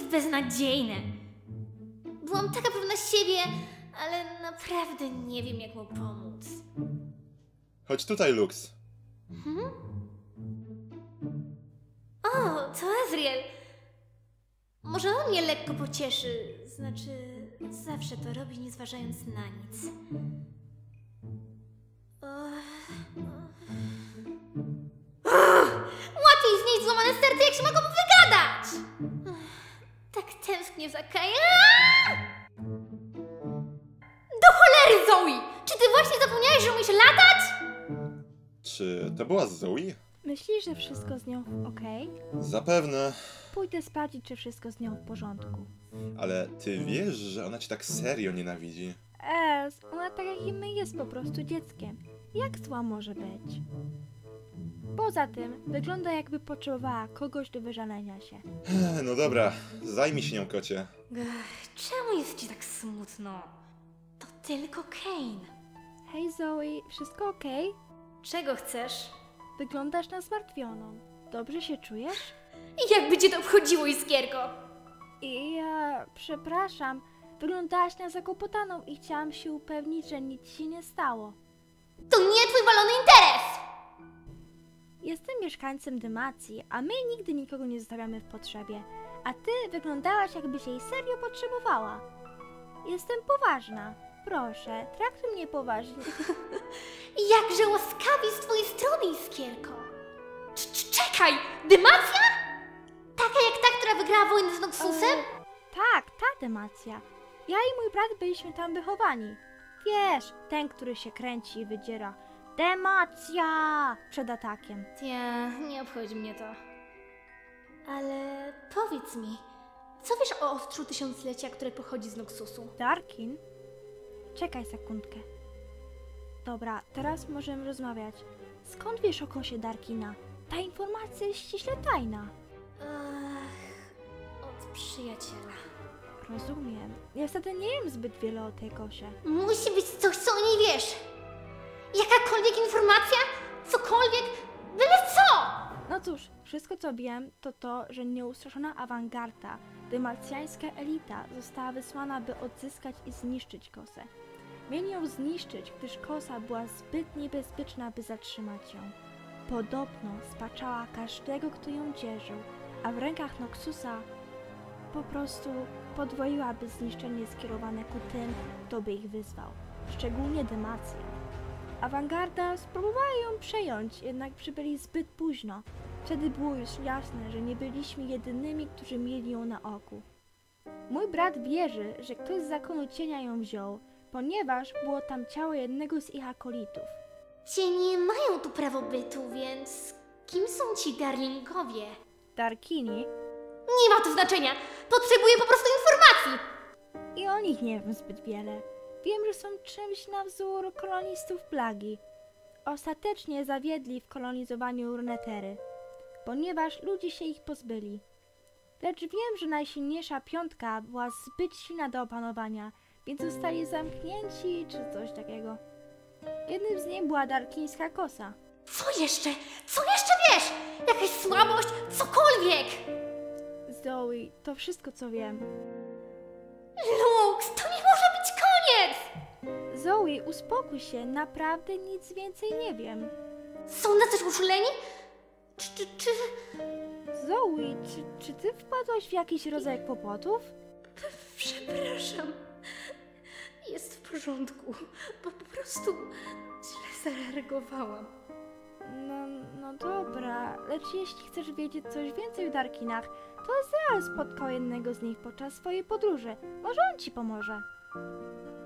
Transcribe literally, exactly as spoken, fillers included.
beznadziejne. Byłam taka pewna siebie, ale naprawdę nie wiem, jak mu pomóc. Chodź tutaj, Lux. Hmm? O, to Azriel. Może on mnie lekko pocieszy. Znaczy, zawsze to robi, nie zważając na nic. Łatwiej znieść złamane serce, jak się mogą wygadać! Tak tęsknię za Kajem. Do cholery, Zoe! Czy ty właśnie zapomniałeś, że umiesz latać? Czy to była Zoe? Myślisz, że wszystko z nią okej? Zapewne. Pójdę sprawdzić, czy wszystko z nią w porządku. Ale ty wiesz, że ona cię tak serio nienawidzi? Ez, ona tak jak i my jest po prostu dzieckiem. Jak zła może być? Poza tym, wygląda jakby potrzebowała kogoś do wyżalenia się. No dobra, zajmij się nią, kocie. Ech, czemu jest ci tak smutno? To tylko Kane. Hej Zoe, wszystko okej? Czego chcesz? Wyglądasz na zmartwioną. Dobrze się czujesz? I jakby cię to obchodziło, Iskierko? I ja, przepraszam, wyglądałaś na zakłopotaną i chciałam się upewnić, że nic ci się nie stało. To nie twój walony interes! Jestem mieszkańcem Dymacji, a my nigdy nikogo nie zostawiamy w potrzebie. A ty wyglądałaś, jakbyś jej serio potrzebowała. Jestem poważna. Proszę, traktuj mnie poważnie. Jakże łaskawi z twojej strony, Iskierko. Cz- Czekaj, Dymacja? Taka jak ta, która wygrała wojnę z Noxusem? E, tak, ta Dymacja. Ja i mój brat byliśmy tam wychowani. Wiesz, ten, który się kręci i wydziera. Dymacja! Przed atakiem. Nie, nie obchodzi mnie to. Ale powiedz mi, co wiesz o ostrzu tysiąclecia, które pochodzi z Noxusu? Darkin? Czekaj sekundkę. Dobra, teraz możemy rozmawiać. Skąd wiesz o kosie Darkina? Ta informacja jest ściśle tajna. Ach, od przyjaciela. Rozumiem. Niestety nie wiem zbyt wiele o tej kosie. Musi być coś, co o niej wiesz. Jakakolwiek informacja, cokolwiek, byle co! No cóż, wszystko co wiem to to, że nieustraszona awangarda, dymacjańska elita została wysłana, by odzyskać i zniszczyć kosę. Mieli ją zniszczyć, gdyż kosa była zbyt niebezpieczna, by zatrzymać ją. Podobno spaczała każdego, kto ją dzierżył, a w rękach Noxusa po prostu podwoiłaby zniszczenie skierowane ku tym, kto by ich wyzwał, szczególnie Dymację. Awangarda spróbowała ją przejąć, jednak przybyli zbyt późno. Wtedy było już jasne, że nie byliśmy jedynymi, którzy mieli ją na oku. Mój brat wierzy, że ktoś z zakonu cienia ją wziął, ponieważ było tam ciało jednego z ich akolitów. Cienie mają tu prawo bytu, więc kim są ci darlingowie? Darkini? Nie ma to znaczenia! Potrzebuję po prostu informacji! I o nich nie wiem zbyt wiele. Wiem, że są czymś na wzór kolonistów plagi. Ostatecznie zawiedli w kolonizowaniu Runeterry, ponieważ ludzie się ich pozbyli. Lecz wiem, że najsilniejsza piątka była zbyt silna do opanowania, więc zostali zamknięci czy coś takiego. Jednym z nich była darkińska kosa. Co jeszcze? Co jeszcze wiesz? Jakaś słabość? Cokolwiek! Zoe, to wszystko co wiem. Lux, to nie może być koniec! Zoe, uspokój się, naprawdę nic więcej nie wiem. Są na coś uczuleni? Czy, czy, czy... Zoe, czy, czy ty wpadłaś w jakiś rodzaj kłopotów? Przepraszam. Jest w porządku, bo po prostu źle zareagowałam. No, no dobra, lecz jeśli chcesz wiedzieć coś więcej o Darkinach, to Ezreal spotkał jednego z nich podczas swojej podróży. Może on ci pomoże.